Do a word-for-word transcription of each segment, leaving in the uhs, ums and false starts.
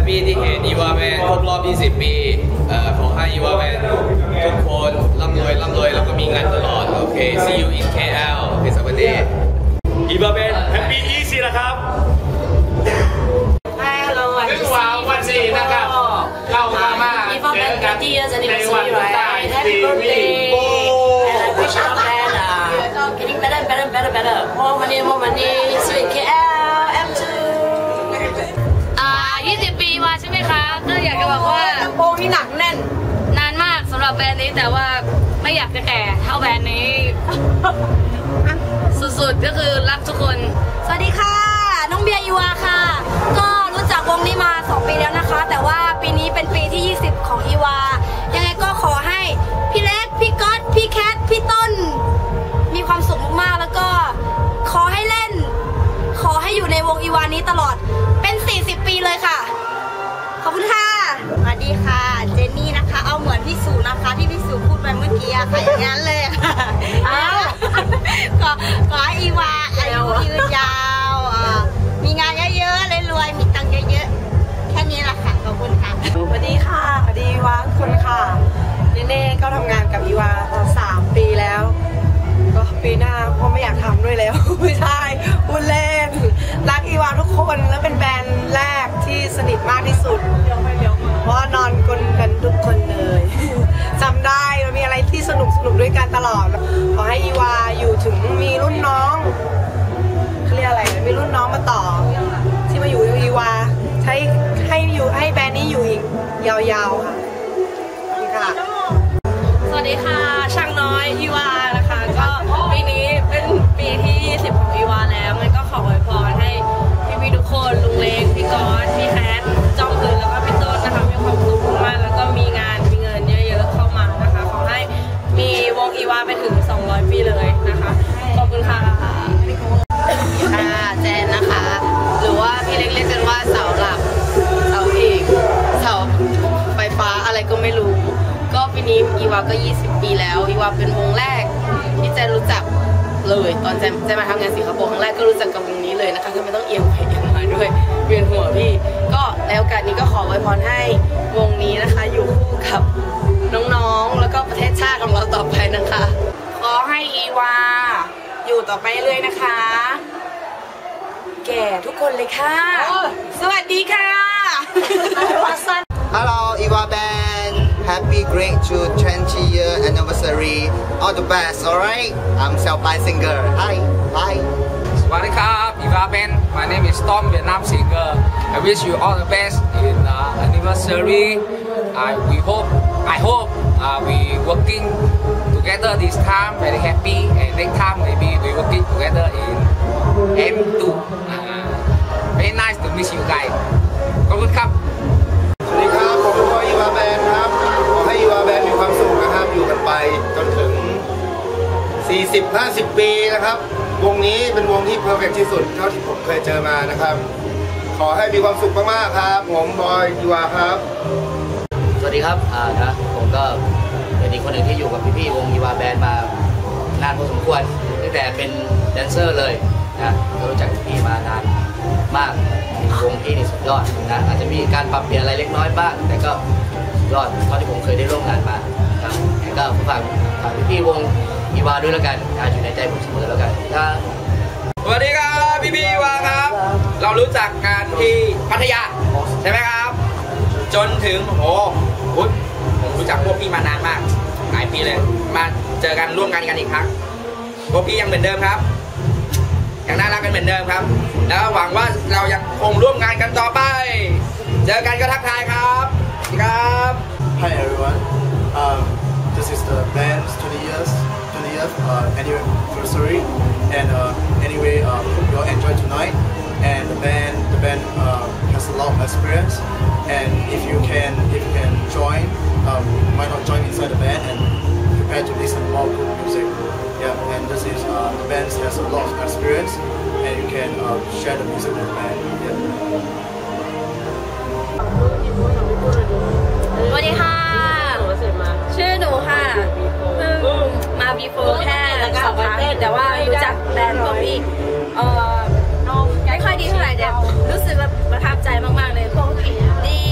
ปี้ที่เห็นอีวาแมนครบรอบยี่สิบปีเอ่อขอให้อีวาแมนทุกคนร่ำรวยร่ำรวยแล้วก็มีงานตลอดโอเค see you in เค แอล เป็นสวัสดีอีวาแมนแฮปปี้อีซี่นะครับนึกว่าวันนี้นะครับเรามามาเจอกันในวันใต้ทีวี wish you better getting better better better better more money more money sweet เค แอล เอ็ม ทูอ่ายี่สิบปีมาใช่ไหมคะก็อยากจะบอกว่าลำโพงที่หนักแน่นนานมากสำหรับแบรนด์นี้แต่ว่าไม่อยากจะแก่เท่าแบรนด์นี้สุดๆก็คือรักทุกคนสวัสดีค่ะน้องเบียร์ยูอาค่ะก็รู้จักวงนี้มาสองปีแล้วนะคะแต่ว่าปีนี้เป็นปีที่ยี่สิบของอีวายังไงก็ขอให้พี่เล็กพี่ก๊อตพี่แคทพี่ต้นมีความสุขมากๆแล้วก็ขอให้เล่นขอให้อยู่ในวงอีวานี้ตลอดเป็นสี่สิบปีเลยค่ะขอบคุณค่ะสวัสดีค่ะเจนนี่นะคะเอาเหมือนพี่สุนะคะที่พี่สุพูดไปเมื่อกี้ค่ะอย่างนั้นเลยค่ะก็ขอให้อีวาอายุยืนยาวมีงานเยอะๆเลยรวยมีตังค์เยอะๆแค่นี้แหละค่ะขอบคุณค่ะสวัสดีค่ะสวัสดีอีวาทุกคนค่ะเนเน่ก็ทำงานกับอีวาต่อสามปีแล้วก็ปีหน้าเพราะไม่อยากทำด้วยแล้วไม่ใช่พูดเล่นรักอีวาทุกคนและเป็นแบรนด์แรกที่สนิทมากที่สุดเพราะนอนกลนกันทุกคนเลยจำได้มันมีอะไรที่สนุกสนุกด้วยกันตลอดขอให้อีวาอยู่ถึงมีรุ่นน้องเขาเรียกอะไรมีรุ่นน้องมาต่อที่มาอยู่อีวาใช้ให้อยู่ให้แบรนด์นี้อยู่อีกยาวๆค่ะค่ะสวัสดีค่ะช่างน้อยอีวานะคะก็ปีนี้เป็นปีที่ยี่สิบของอีวาแล้วงั้นก็ขออวยพรให้พี่ๆทุกคนลุงเล็กพี่ก๊อตพี่แคทจอมคืนแล้วก็พี่ต้นนะคะมีความสุขมากแล้วก็มีงานมีเงินเยอะๆเข้ามานะคะขอให้มีวงอีวาไปถึงสองร้อยปีเลยนะคะขอบคุณค่ะค่ะแจนนะคะหรือว่าพี่เล็กเรียกกันว่าเสาหลักเสาเอกเสาไฟฟ้าอะไรก็ไม่รู้ก็ปีนี้อีวาก็ยี่สิบปีแล้วอีวาเป็นวงแรกที่แจนรู้จักเลยตอนแจนแจนมาทำงานสิงคโปร์ครั้งแรกก็รู้จักกับวงนี้เลยนะคะคือไม่ต้องเอียงไปเอียงมาด้วยเวียนหัวพี่ก็ในโอกาสนี้ก็ขออวยพรให้วงนี้นะคะอยู่คู่กับน้องๆแล้วก็ประเทศชาติของเราต่อไปนะคะขอให้อีวาอยู่ต่อไปเรื่อยนะคะแก่ทุกคนเลยค่ะสวัสดีค่ะ Hello Iwa Band Happy great to twenty year anniversary all the best alright I'm Xiaobai singer Hi Bye สวัสดีครับอีวาแมน My name is Tom Vietnam singer I wish you all the best in uh, anniversary I we hope I hope uh, we working together this time very happy and next time maybe we working together in เอ็ม ทู uh, very nice to meet you guys ขอบคุณครับสวัสดีครับผมก็อีวาแบนครับขอให้อีวาแบนมีความสุขนะครับอยู่กันไปจนถึง สี่สิบห้าสิบ ปีนะครับวงนี้เป็นวงที่เพอร์เฟกต์ที่สุดเท่าที่ผมเคยเจอมานะครับขอให้มีความสุขมากๆครับผมบอยอีวาครับสวัสดีครับอ่านะผมก็เป็นอีกคนหนึ่งที่อยู่กับพี่ๆวงอีวาแบนมานานพอสมควรตั้งแต่เป็นแดนเซอร์เลยนะก็รู้จักพี่มานานมากวงพี่นี่สุดยอดนะอาจจะมีการปรับเปลี่ยนอะไรเล็กน้อยบ้างแต่ก็ยอดเท่าที่ผมเคยได้ร่วมงานมาครับแต่ก็ฝากฝากพี่ๆวงอีวาด้วยแล้วกันอยู่ในใจผมเสมอแล้วกันครับสวัสดีครับพี่พี่วาครับเรารู้จักกันที่พัทยาใช่ไหมครับจนถึงโอ้โหผมรู้จักพวกพี่มานานมากหลายปีเลยมาเจอกันร่วมงานกันอีกครั้งพวกพี่ยังเหมือนเดิมครับยังน่ารักกันเหมือนเดิมครับแล้วหวังว่าเรายังคงร่วมงานกันต่อไปเจอกันก็ทักทายครับครับ Hi everyone um, this is the band's twenty years twenty years uh, anniversary and uh, anyway uh, hope you all enjoy tonight and the band the band uh, has a lot of experience and if you can if you can join um, why not join inside the band and prepare to listen more good music yeah and this is uh, the band has a lot of experience and you can uh, share the music with the band yeah. สวัสดีค่ะชื่อหนูค่ะเพิ่งมาบีโฟแค่สองครั้งแต่ว่ารู้จักแบรนด์พวกพี่เออไม่ค่อยดีเท่าไหร่แต่รู้สึกแบบประทับใจมากๆเลยพวกพี่ดี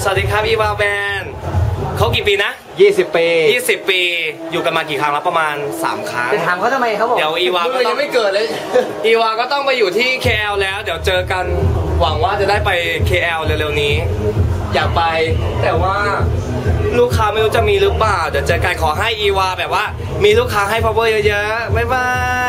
สวัสดีครับอีวาแบนเขากี่ปีนะยี่สิบ ปียี่สิบ ปีอยู่กันมากี่ครั้งแล้วประมาณสามครั้งจะถามเขาทำไมครับผมเดี๋ยวอีวาก็ต้องไม่เกิดเลยอีวาก็ต้องไปอยู่ที่ เค แอล แล้วเดี๋ยวเจอกันหวังว่าจะได้ไป เค แอล เร็วๆนี้ อยากไปแต่ว่าลูกค้าไม่รู้จะมีหรือเปล่าเดี๋ยวเจอกันขอให้อีวาแบบว่ามีลูกค้าให้ power เยอะๆบ๊ายบาย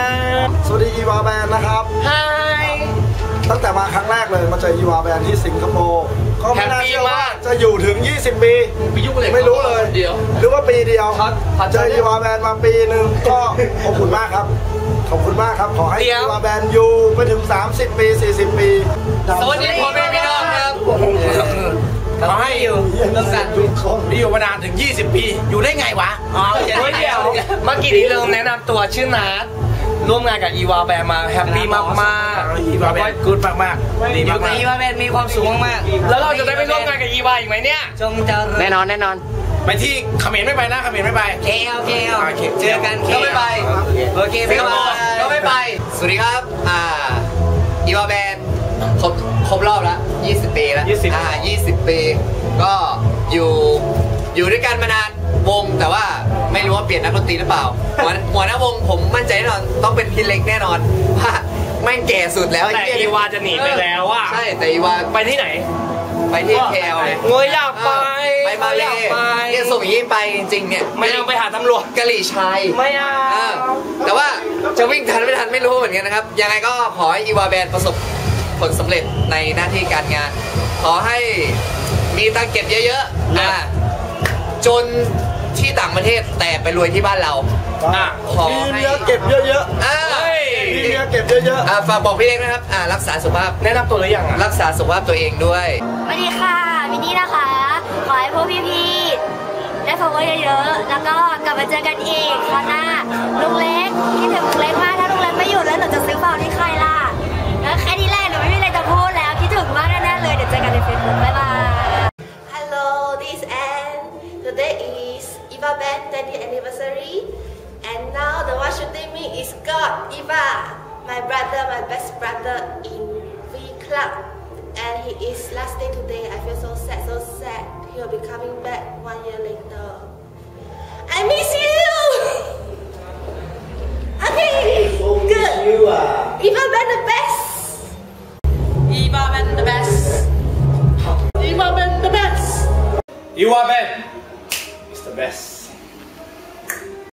สวัสดีอีวาแบนนะครับ Hi ตั้งแต่มาครั้งแรกเลยมาเจออีวาแบนที่สิงคโปร์ก็ไม่น่าแฮปปี้เชื่อว่ามากจะอยู่ถึง ยี่สิบ ปีไม่รู้เลยเดี๋ยวหรือว่าปีเดียวเจออีวาแบนมาปีหนึ่งก็ขอบคุณมากครับ ขอบคุณมากครับ ขอให้เดี๋ยวอีวาแบนอยู่ไปถึง สามสิบ ปี สี่สิบ ปีสวัสดีพ่อแม่พี่น้องครับขอให้อยู่เรื่องการที่อยู่มานานถึง ยี่สิบ ปี อยู่ได้ไงวะ อ๋อเดี๋ยวเดี๋ยวเมื่อกี้นี้ลืมแนะนำตัวชื่อนัทร่วมงานกับอีวาแบนมาแฮปปี้มากมากอีวาแบนกู๊ดมากมากดีมากมากอีวาแบนมีความสูงมากแล้วเราจะได้ไปร่วมงานกับอีวาอีกไหมเนี่ยจงเจริญแน่นอนแน่นอนไปที่เขมรไม่ไปนะเขมรไม่ไปเค แอล เค แอลโอเคเจอกันก็ไม่ไปโอเคไม่ไปก็ไม่ไป สวัสดีครับ อ่า อีวาแบนครบครบรอบแล้วยี่สิบ ปีแล้วยี่สิบอ่ายี่สิบ ปี ก็อยู่ อยู่ด้วยกันมานานวงแต่ว่าไม่รู้ว่าเปลี่ยนนักดนตรีหรือเปล่า หัวหัวหน้าวงผมมั่นใจแน่นอนต้องเป็นพี่เล็กแน่นอนว่าแม่งแก่สุดแล้วแต่ไเหี้ยอีวาจะหนีไปแล้วอ่ะใช่แต่อีวาไปที่ไหนไปที่แคลเลยเงยอยากไปไปมาเลยอยากไปเนี่ยส่งอย่างนี้ไปจริงๆเนี่ยไม่เอาไปหาตำรวจกะหรี่ชายไม่เอาเออแต่ว่าจะวิ่งทันไม่ทันไม่รู้เหมือนกันนะครับ ยังไงก็ขอให้อีวาแบนประสบผลสำเร็จในหน้าที่การงาน ขอให้มีตังค์เก็บเยอะๆอ่าจนที่ต่างประเทศแต่ไปรวยที่บ้านเราอ่ะขอมีให้เมียเก็บเยอะอ่าเฮ้ยๆมีเมียเก็บเยอะอ่าฝากบอกพี่เล็กนะครับอ่ารักษาสุขภาพแนะนำตัวหรือยังอ่ะรักษาสุขภาพตัวเองด้วยสวัสดีค่ะมินนี่นะคะ ขอให้พวกพี่ๆได้ฟังว่าเยอะๆแล้วก็กลับมาเจอกันอีกคราวหน้าลุงเล็กคิดถึงลุงเล็กมากถ้าลุงเล็กไม่อยู่แล้วหนูจะซื้อเปล่าที่ใครล่ะแล้วแค่นี้แหละหนูไม่มีอะไรจะพูดแล้วคิดถึงมากแน่ๆเลยเดี๋ยวเจอกันในเฟซบุ๊กบ๊ายบาย Hello, this is Anne. Today is Eva Band twentieth anniversary, and now the one shooting me is God Eva, my brother, my best brother in V Club, and he is last day today. I feel so sad, so sad. He will be coming back one year later. I miss you. Okay, good. Eva Band the best. Eva Band the best Eva Band the best. Eva Band is the best.